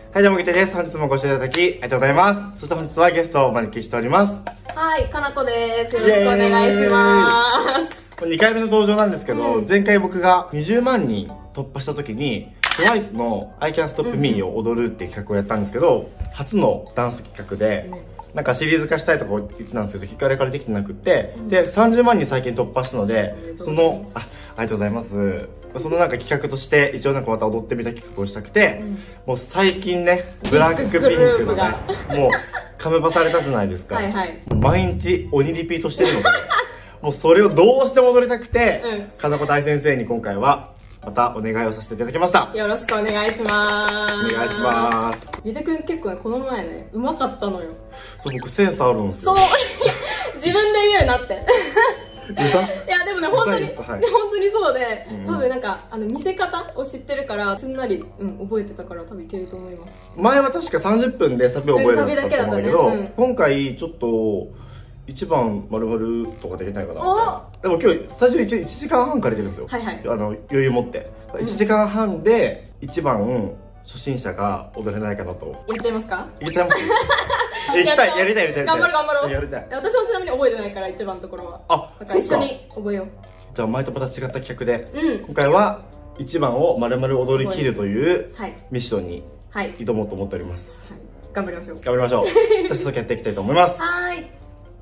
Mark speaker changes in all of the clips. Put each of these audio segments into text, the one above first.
Speaker 1: はい、どうも、ぎてです。本日もご視聴いただき、ありがとうございます。そして本日はゲストをお招きしております。
Speaker 2: はい、かなこです。よろしくお願いします。
Speaker 1: 2回目の登場なんですけど、前回僕が20万人突破した時に、TWICE の I Can't Stop Me を踊るっていう企画をやったんですけど、初のダンス企画で、なんかシリーズ化したいとか言ってたんですけど、引かれからできてなくて、で、30万人最近突破したので、ありがとうございます。そのなんか企画として一応なんかまた踊ってみた企画をしたくて、もう最近ね、ブラックピンクのね、もうカムバされたじゃないですか。はいはい。毎日鬼リピートしてるので、もうそれをどうしても踊りたくて、かなこ大先生に今回はまたお願いをさせていただきました。
Speaker 2: よろしくお願いします。
Speaker 1: お願いします。
Speaker 2: みてくん結構ね、この前ね、うまかったのよ。
Speaker 1: そう、僕センスあるんですよ。
Speaker 2: そう、自分で言うなって。いやでもね、本当にそうで、多分なんか見せ方を知ってるからすんなり覚えてたから多分いけると思います。
Speaker 1: 前は確か30分でサビを覚えるだったと思うんだけど、今回ちょっと1番丸々とかできないかな。でも今日スタジオ1時間半借りてるんですよ。はいはい。余裕持って1時間半で1番初心者が踊れないかなと。
Speaker 2: やっちゃいますか？
Speaker 1: やっちゃいます。やりたい。
Speaker 2: 頑張ろう。
Speaker 1: やりたい。
Speaker 2: 私もちなみに覚えてないから1番のところは。だから一緒に覚えよう。じ
Speaker 1: ゃあ前とまた違った企画で、今回は1番を丸々踊り切るというミッションに挑もうと思っております。
Speaker 2: 頑張りましょう。
Speaker 1: 頑張りましょう。早速やっていきたいと思います。
Speaker 2: はい。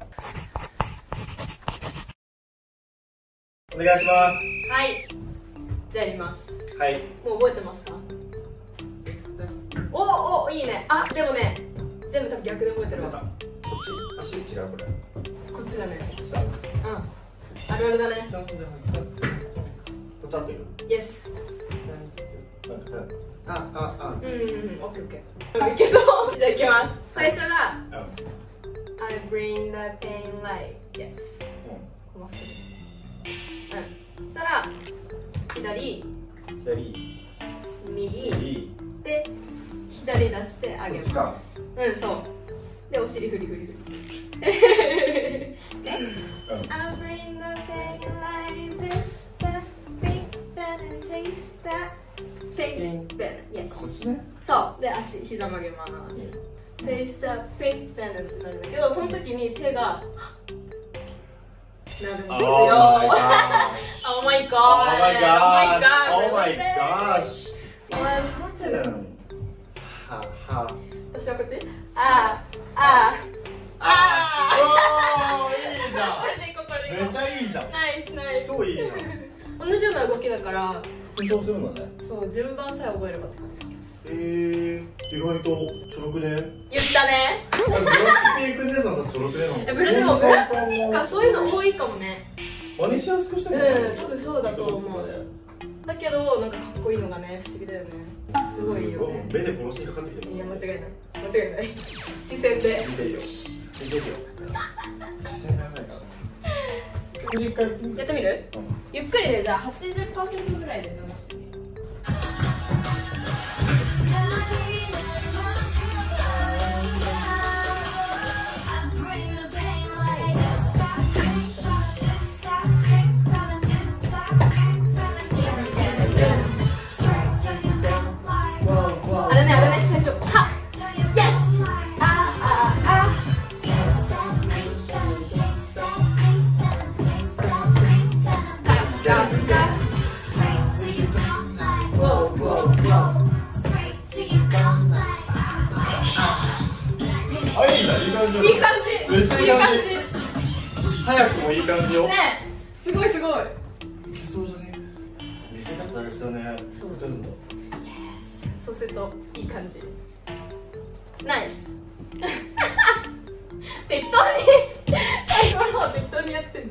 Speaker 1: お願いします。
Speaker 2: はい。じゃあやります。
Speaker 1: はい。
Speaker 2: もう覚えてますか？お、いいね。あ、でもね、全部多分逆で覚えてるわ。こっ
Speaker 1: ち、足違うこれ。
Speaker 2: こっちだね。あるあるだね。
Speaker 1: こっち合ってる？
Speaker 2: イエス。
Speaker 1: オッケー
Speaker 2: オッケー。いけそう。じゃあいきます。最初が I bring the pain like yes。このステップ。そしたら左、右で左出してあげます。そう。でお尻フリ。I'll bring the pain like this, the big better taste that big better. Yes.
Speaker 1: こっちね。
Speaker 2: そうで足膝曲げます。Taste the big better ってなるんだけど、その時に手がなるんですよ。Oh my gosh。私はこっち？いいじゃん。これでいこう。
Speaker 1: めっちゃいいじゃん。
Speaker 2: ナイス。
Speaker 1: 超いいじゃん。
Speaker 2: 同じような動きだから
Speaker 1: 緊張するのね。
Speaker 2: そう、順番さえ覚えればって感じ。
Speaker 1: 意外とちょろくね。
Speaker 2: 言ったね。
Speaker 1: ブラックピンク姉さんとちょろくねなの。
Speaker 2: でもブラックピンクはそういうの多いかもね。
Speaker 1: 真似しやすくしても
Speaker 2: 多分そうだと思う。だけどなんかかっこいいのがね、不思議だよね。すごいよね。
Speaker 1: 目で殺しにかかってきてる。
Speaker 2: いや、間違いない視線で
Speaker 1: 見てるよ。視線がやばいから。
Speaker 2: やってみる？ゆっくりで、じゃあ 80% ぐらいで流してみる。いい感じ。
Speaker 1: 早くもいい感じよ。
Speaker 2: ね、すごい。いけ
Speaker 1: そうじゃね。見せ方大事だね。そうだ。
Speaker 2: そうするといい感じ。ナイス。適当に最後の方適当にやってんの。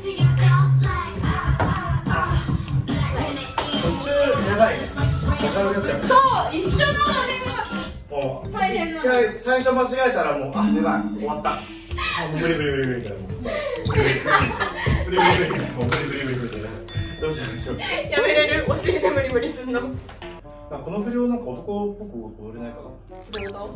Speaker 1: 途中っちゃう。
Speaker 2: そう、一緒だ。
Speaker 1: もう
Speaker 2: 大変なの。
Speaker 1: 一回最初間違えたらもう、あ、やばい、終わった。あ、もう無理無理無理無理みたいな。無理無理無理無理無理無理無理無理無理無理無理。どうしようどうしよう。
Speaker 2: やめれる？お尻で無理無理すんの。
Speaker 1: この振りをなんか男っぽく踊れないかな。
Speaker 2: どういうこと？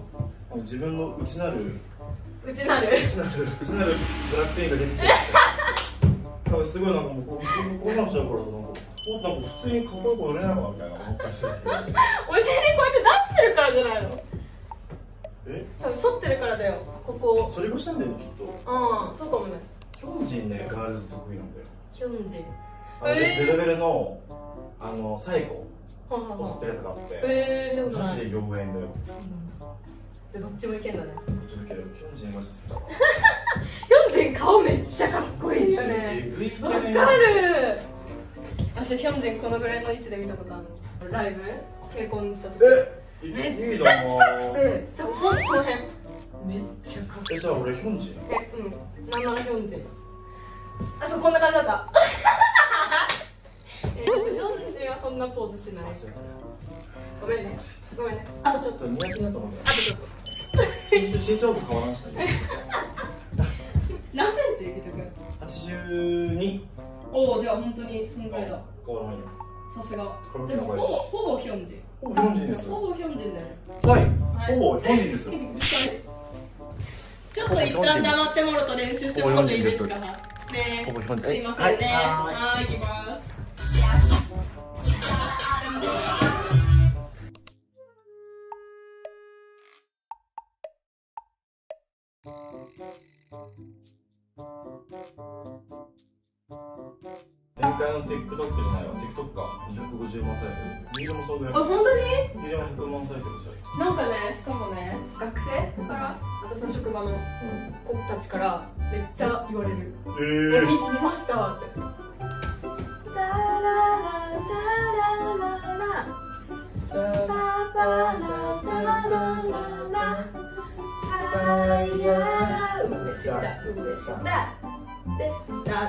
Speaker 1: 自分の内なる
Speaker 2: うちなる
Speaker 1: ブラックピンが出てきてなんかすごいなんかもうこんなんしちゃうからさ、なんか普通にかっこよく踊れないかなみたいな思ったりするけど
Speaker 2: お尻こうやって出してるからじゃないの？
Speaker 1: え？
Speaker 2: 多分反ってるからだよ、ここ。
Speaker 1: それがしたんだよね、きっと。
Speaker 2: うん、そうかもね。
Speaker 1: ヒョンジンね、ガールズ得意なんだよ。
Speaker 2: ヒョンジン。
Speaker 1: ベルベルのサイコ
Speaker 2: ははは
Speaker 1: 踊ってるやつがあって、マジで妖艶だよ。
Speaker 2: じゃあどっちもいけんだね。
Speaker 1: こっちだけど、ヒョンジンマジ好きだわ。
Speaker 2: ヒョンジン顔めっちゃかっこいいんだね。わかる。私ヒョンジンこのぐらいの位置で見たことあるの。ライブ稽古に行った時。めっちゃ近くて、多分この辺めっちゃかっこいい。
Speaker 1: じゃあ俺ヒョンジン？
Speaker 2: なんならヒョンジン。あ、そう、こんな感じだった。ヒョンジンはそんなポーズしない。ごめんね。ごめんね。あとちょっと。
Speaker 1: 似合ってなと思う。
Speaker 2: あとちょっと。
Speaker 1: 身長も変わらんしたね。
Speaker 2: 何センチ？リト君。
Speaker 1: 82。
Speaker 2: おお、じゃあ本当にそのぐらいだ。
Speaker 1: 変わらないよ。
Speaker 2: さすが。
Speaker 1: これ
Speaker 2: でもほぼヒョンジン。
Speaker 1: ほぼヒョンジンです。
Speaker 2: ほぼヒョンジンだよね。
Speaker 1: はい。ほぼヒョンジンですよ。
Speaker 2: ちょっと一旦黙ってもろと練習してもらっていいですか？ね。すいませんね。はい、行きます。
Speaker 1: 前回の TikTok じゃないわ、TikTok か250万再生です。リールもそうぐらい。
Speaker 2: あ、本当に？
Speaker 1: リールも100万再生ですよ。
Speaker 2: なんかね、しかもね、学生から私の職場の子たちからめっちゃ言われる。見ましたって。タララタラララタララタララ上下上下でタ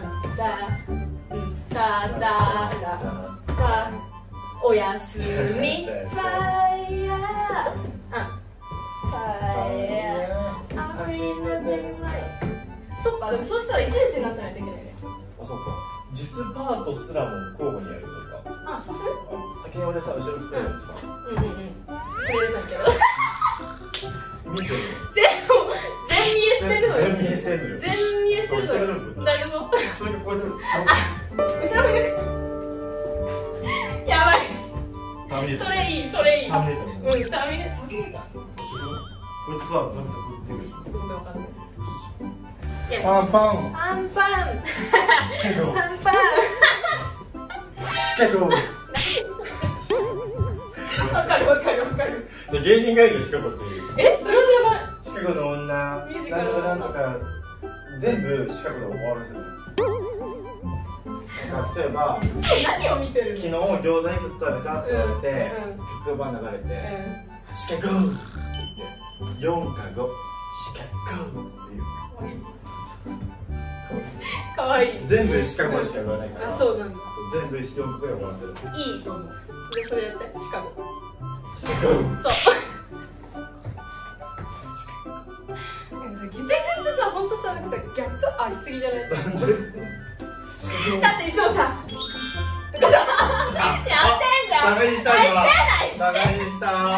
Speaker 2: タラタおやすみファイヤーファイヤーアフリカデライそっか、でもそしたら一列になってないといけないね。
Speaker 1: あ、そっか。実パートすらも交互にやる、それか。
Speaker 2: あ、そうする？
Speaker 1: 先に俺さ、後ろ来てるんですか？
Speaker 2: くれるんだけど
Speaker 1: 見てる。
Speaker 2: 全見えしてるのよ。
Speaker 1: 全見えしてるのよ。
Speaker 2: 全見えしてるのよ。誰も
Speaker 1: それがこうやって
Speaker 2: 後ろ見る。やばい。それいい、それいい。
Speaker 1: ターミネーター。
Speaker 2: ターミネーター。
Speaker 1: これってさ、なんかこうやってるでしょ。
Speaker 2: ちょっとごめん、わかんない。
Speaker 1: パンパン。
Speaker 2: パンパン。
Speaker 1: シケゴ。
Speaker 2: パンパン。
Speaker 1: シケゴ。
Speaker 2: わかるわかるわかる。
Speaker 1: 芸人がいるシカゴっていう。
Speaker 2: え、それは知らない。
Speaker 1: シカゴの女。なんとかなんとか。全部シカゴで終わらせる。例えば。
Speaker 2: 何を見てるの？
Speaker 1: 昨日餃子いくつ食べたって言われて、曲が流れて。シカゴ。4か5。シカゴっていう。
Speaker 2: かわいい。
Speaker 1: 全部シカゴしか言わないから。
Speaker 2: あ、そうなんだ。
Speaker 1: 全部4曲で終わらせる。
Speaker 2: いいと思う。それやって、シカゴ。
Speaker 1: シカゴ。
Speaker 2: そう。ギテクってさ、ほんとさ、ギャップありすぎじゃない？だっていつもさ、とかさ、やってんじゃん。
Speaker 1: ダメにした今。ダメにした。
Speaker 2: や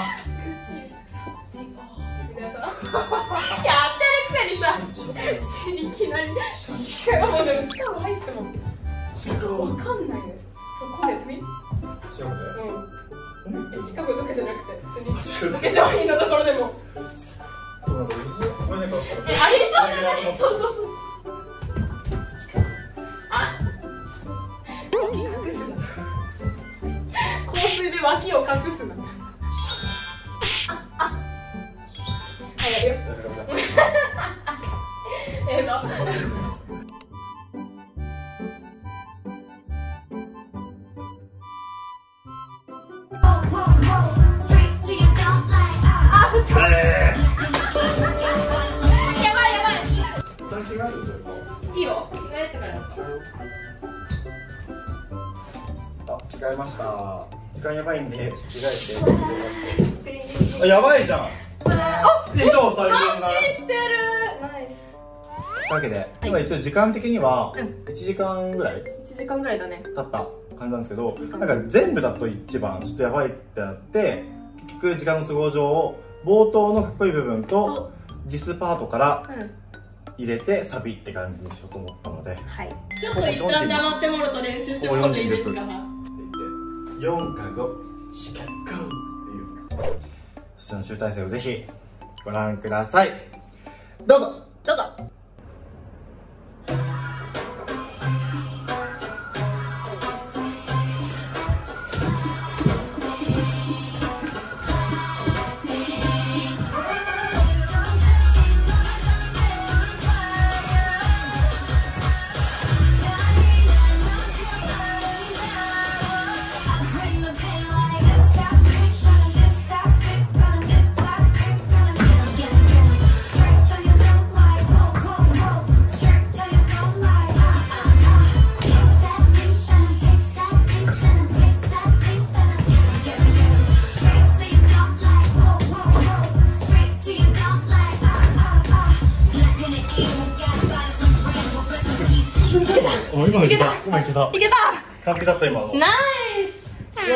Speaker 2: ってるくせにさ、いきなりシカゴもでもシカゴ入っても
Speaker 1: シカゴ
Speaker 2: わかんないよ。そこでやってみ？
Speaker 1: シカゴで？
Speaker 2: シカゴとかじゃなくて普通に化粧品のところでも
Speaker 1: ありそうだね。
Speaker 2: そうそうそう。あ、脇隠すな。香水で脇を隠すな。はい、やるよ。いいよ、着替えてから。
Speaker 1: あ、着替えました。 時間やばいんで着替えて。あ、やばいじゃん。
Speaker 2: あ、
Speaker 1: 衣装最高だ。
Speaker 2: 安心してる。ナイス。
Speaker 1: というわけで、今一応時間的には1時間ぐらい
Speaker 2: 1時間ぐらいだね。
Speaker 1: 経った感じなんですけど、なんか全部だと一番ちょっとやばいってなって、結局時間の都合上、冒頭のかっこいい部分と実パートから入れてサビって感じにしようと思ったので、
Speaker 2: はい。ちょっと一旦黙ってもらうと練習してもらっていいですか。
Speaker 1: 4か5、4か5っていうそちらの集大成をぜひご覧ください。どうぞ
Speaker 2: どうぞ。
Speaker 1: 今いけた。今いけた。
Speaker 2: いけた。
Speaker 1: 完璧だった今の。
Speaker 2: ナイス。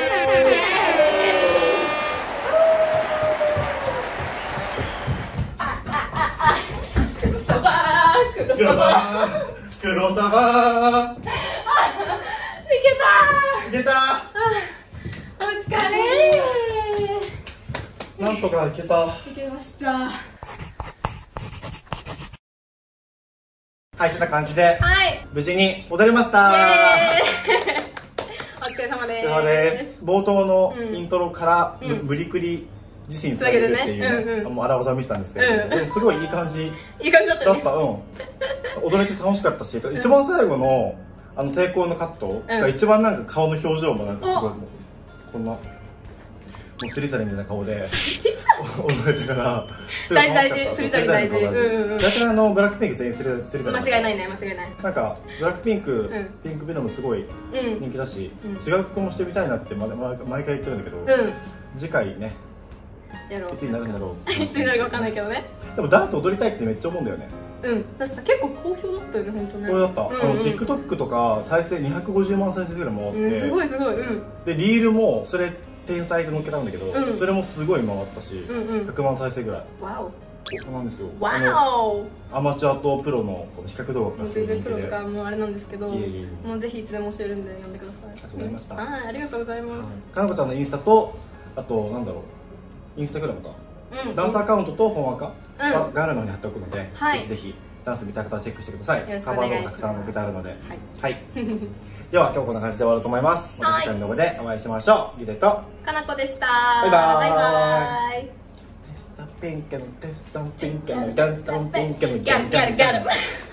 Speaker 2: 黒サバー。黒サバー。
Speaker 1: 黒サバー。
Speaker 2: いけた。
Speaker 1: いけた。
Speaker 2: お疲れ。
Speaker 1: なんとかいけた。
Speaker 2: いけました。
Speaker 1: はい、こんな感じで、
Speaker 2: はい、
Speaker 1: 無事に踊れました。
Speaker 2: お疲れ様です。
Speaker 1: お疲れ様です。冒頭のイントロから無理くり自身につなげるっていうね、もう荒技を見せたんですけど、でもすごいいい感じ。
Speaker 2: いい感じだったね。
Speaker 1: 踊れて楽しかったし、一番最後の成功のカットが一番なんか顔の表情もなんかすごいこんな。もうスリザリンみたいな顔で踊れてから
Speaker 2: 大事大事、スリザリン大事。
Speaker 1: 大体ブラックピンク全員スリザリン。
Speaker 2: 間違いないね、間違いない。
Speaker 1: なんかブラックピンク、ピンクベノムすごい人気だし、違う曲もしてみたいなって毎回言ってるんだけど、次回ねいつになるんだろう。
Speaker 2: いつになるかわかんないけどね。
Speaker 1: でもダンス踊りたいってめっちゃ思うんだよね。
Speaker 2: だってさ、結構好評だったよね、本当ね。
Speaker 1: 好評だった。TikTok とか再生250万再生ぐらい回って、
Speaker 2: すごいすごい。
Speaker 1: でリールもそれ天才で乗っけたんだけど、それもすごい回ったし、100万再生ぐらい。
Speaker 2: わお。
Speaker 1: そうなんですよ。
Speaker 2: わお。ア
Speaker 1: マチュアとプロの比較動画がすごい人気で。
Speaker 2: プロとかもうあれなんですけど、もうぜひいつでも教えるんで読んでください。
Speaker 1: ありがとうございました。
Speaker 2: はい、ありがとうございます。
Speaker 1: かなこちゃんのインスタと、あとなんだろう、インスタグラムか。ダンスアカウントと本アカは概要欄に貼っておくので、ぜひぜひぜひ見たい方はチェックしてください。カバーもたくさん載せてあるので。はい。では今日こんな感じで終わろうと思います。また次回の動画でお会いしましょう。リデと
Speaker 2: かなこでした。
Speaker 1: バイバーイ。
Speaker 2: バイバイ。
Speaker 1: テストピンケのテストピンケのダンスピンケの
Speaker 2: ギャルギャルギャル。